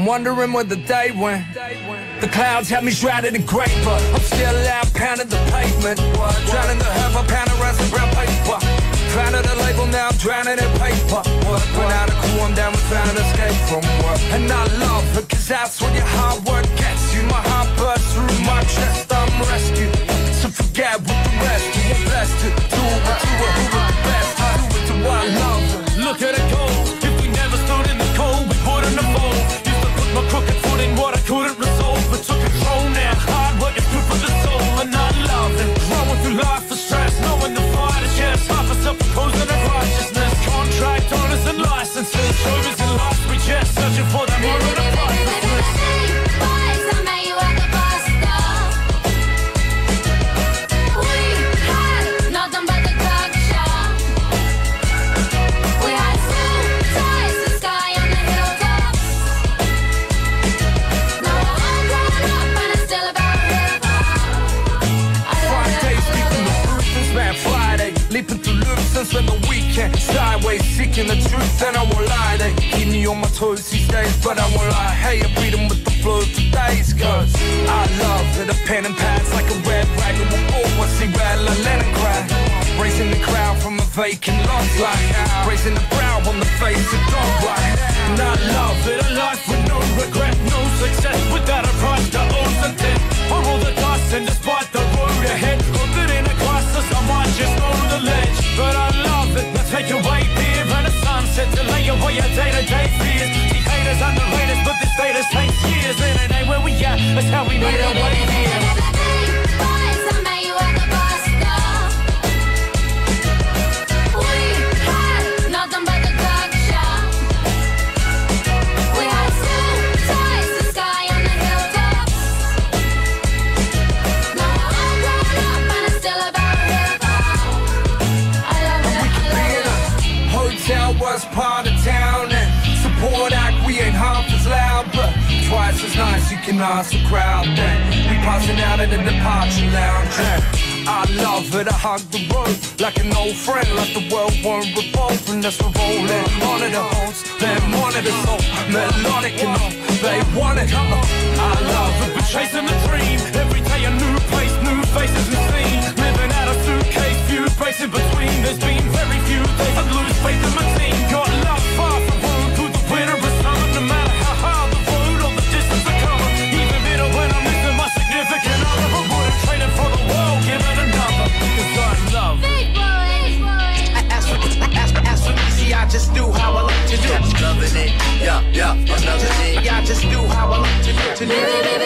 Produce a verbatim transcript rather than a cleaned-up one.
wondering where the day went. The clouds have me shrouded in grey, but I'm still out pounding the pavement. Drowning the half a pound of rest and brown paper. Found the label, now I'm drowning in paper. Went out of cool, I'm down and found an escape from work. And I love it, cause that's what your hard work gets you. My heart bursts through my chest, I'm rescued. So forget what the rest, you were blessed to do it, to it, who was the best. I do it to what I love. Look at it go, if we never stood in the cold, we wouldn't have fold. Used to put my crooked foot in what I couldn't resolve, but took control now. Hard work is good for the soul, and I love it. Growing through life for stress, knowing the fight is yes. Half a self-imposing of righteousness. Contract owners and licenses, showbiz and life we just searching for that moment of pricelessness. Boys, I met you at the bus stop. We had nothing but the drug shop. We had suit ties, the sky on the hilltops. Now we're all grown up and it's still about hip-hop. Friday, sleeping the ruthless man. Friday, leaping through loops and spend the weekend sideways, seeking the truth, and I won't lie. They keep me on my toes these days, but I won't lie. Hey, I beat them with the flow for days, cause I love that a pen and pad's like a red rag. It will always see red like Leningrad. Raising the crowd from a vacant lot, like raising the brow on the face of dog right. And I love it, a life with no regret, no success without a price to owe something. I roll the dice and despite the road ahead, hope that in a crisis I might just know the ledge. But I love it, let's take away beer and a sunset to lay away your day-to-day fears. See haters underrate us, but this status takes years, and it ain't where we at, that's how we made our way here. Boys, I met you at the bus stop. We had nothing but the drug shop. We had suit ties, the sky on the hilltops. Now we're all grown up and it's still about hip-hop. I love it, I love it. Hotel was part of town, and support act, we ain't half as loud, but twice as nice, you can ask the crowd. Then we passing out at the departure lounge. And I love it, I hug the road like an old friend, like the world won't revolve unless we're rolling. Monitor hosts, then monitor so melodic and all, they want it. I love it, We're chasing the dream, every day a new place, new faces and scenes. Living out a suitcase, few breaks in between. There's been very few days I lose faith in my team. Got love far from home through the winter or summer. No matter how hard the road or the distance I cover, even bitter when I'm missing my significant other, I wouldn't trade it for the world, give it another, cause I love it. Big boys, As for, as, as for me, see, I just do how I like to do. Loving it, yeah, yeah, I'm loving it. Yeah, I just do how I like to do. To do.